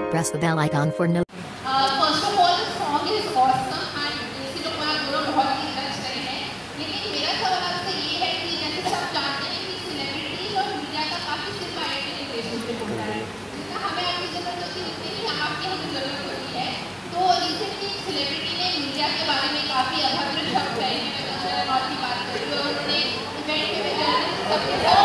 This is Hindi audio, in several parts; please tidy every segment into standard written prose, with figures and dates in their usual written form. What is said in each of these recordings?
Press the bell icon for no. First of all, the song is awesome and इसी लोग आप दोनों बहुत ही टच करे हैं। लेकिन मेरा सवाल आपसे ये है कि जैसे सब जानते हैं कि सेलिब्रिटीज और मीडिया का काफी सिम्बायोटिक रिलेशनशिप होता है, जितना हमें आपकी जरूरत होती है उतनी ही आपकी हमें जरूरत होती है। तो रिसेंटली सेलिब्रिटी ने मीडिया के बारे में काफी अभद्र शब्द कहे हैं, मैं की बात करी और उन्होंने इवेंट में भी जर्नलिस्ट सबके साथ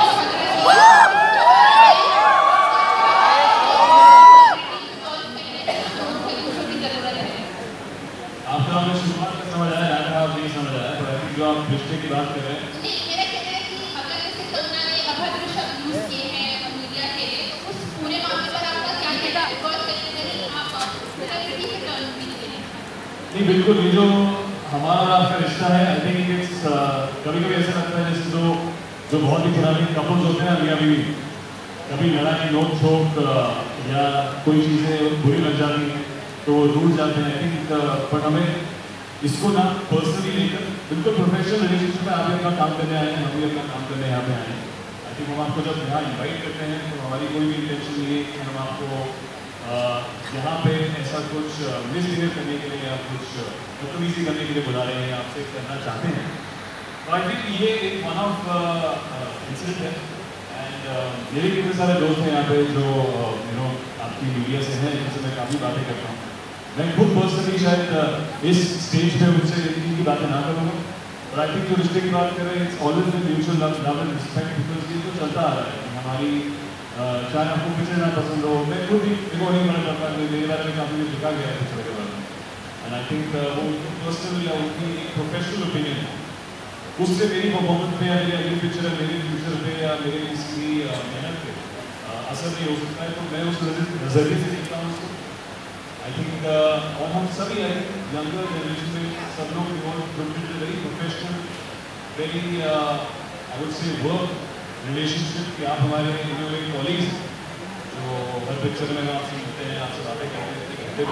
जो आप रिश्ते की बात कर रहे हैं, मेरा कहना है कि अगर जैसे कंगना ने अभद्र शब्द यूज किए हैं मीडिया के लिए, तो उस पूरे मामले पर आपका क्या कहना है? बिकॉज कहीं ना कहीं आप सेलिब्रिटी से टर्न भी नहीं लेंगे। नहीं, बिल्कुल, ये जो हमारा और आपका रिश्ता है, आई थिंक इट्स कभी-कभी ऐसा लगता है जैसे जो बहुत ही पुराने कपल्स होते हैं मियां बीवी, कभी लड़ाई नोक झोंक या कोई चीज़ें बुरी लग जाती हैं तो रूठ जाते हैं। आई थिंक बट हमें इसको ना पर्सनली लेकर बिल्कुल प्रोफेशनल रिलेशनशिप में आप अपना काम करने आए हैं, हम भी अपना काम करने यहाँ पे आए हैं। आई थिंक हम आपको जब यहाँ इन्वाइट करते हैं तो हमारी कोई भी इंटेंशन नहीं है कि हम आपको यहाँ पे ऐसा कुछ मिसबिहेव करने के लिए या कुछ बदतमीजी करने के लिए बुला रहे हैं, आपसे करना चाहते हैं। तो आई थिंक ये एक वन ऑफ इंसिडेंट है एंड मेरे कितने सारे दोस्त हैं यहाँ पे जो आपकी मीडिया से हैं, जिनसे मैं काफ़ी बातें करता हूँ। मैं खुद पर्सनली शायद इस स्टेज पे उनसे इनकी बातें ना करूँगा, और आई थिंक जो रिश्ते की बात कर रहे हैं, it's always with mutual love and respect, because ये तो चलता आ रहा है हमारी, चाहे आपको पिक्चर ना पसंद हो, मैं खुद ही देखो नहीं मना करता, मेरे बारे में काफ़ी लिखा गया है पिक्चर के बारे में, एंड आई थिंक वो उनकी पर्सनल या उनकी प्रोफेशनल ओपिनियन है, उससे मेरी परफॉर्मेंस पे या मेरी अगली पिक्चर है मेरे फ्यूचर पे या मेरे किसी मेहनत पे असर नहीं हो सकता है। तो मैं उस नज़रिए से देखता हूँ उसको। आई थिंक और हम सभी यंगर जनरेशन में सब लोग very professional, very I would say work relationship कि आप हमारे कॉलीग्स जो हर पिक्चर में आपसे मिलते हैं, आपसे बातें करते हैं।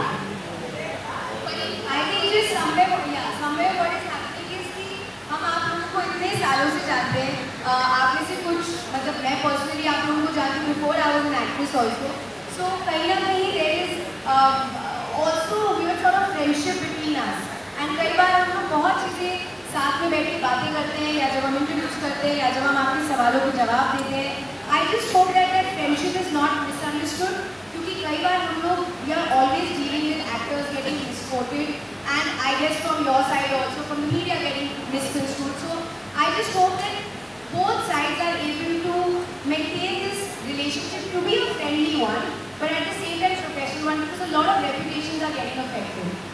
हम आप लोगों को इतने सालों से जानते हैं, आप में से कुछ मतलब मैं पर्सनली आप लोगों को जानती हूँ before I was an actress also, so कहीं ना कहीं there is also we are sort of friendship between us, and कई बार हम लोग बहुत चीज़ें साथ में बैठ के बातें करते हैं, या जब हम इंट्रोड्यूस करते हैं या जब हम आपके सवालों के जवाब देते हैं। I just hope that friendship is not misunderstood, क्योंकि कई बार हम लोग we are always dealing with actors getting misquoted, and I guess from your side also, from the media getting misconstrued. So I just hope that both sides are able to maintain this relationship to be a friendly one, but at the same time professional one, because a lot of reputations are getting affected.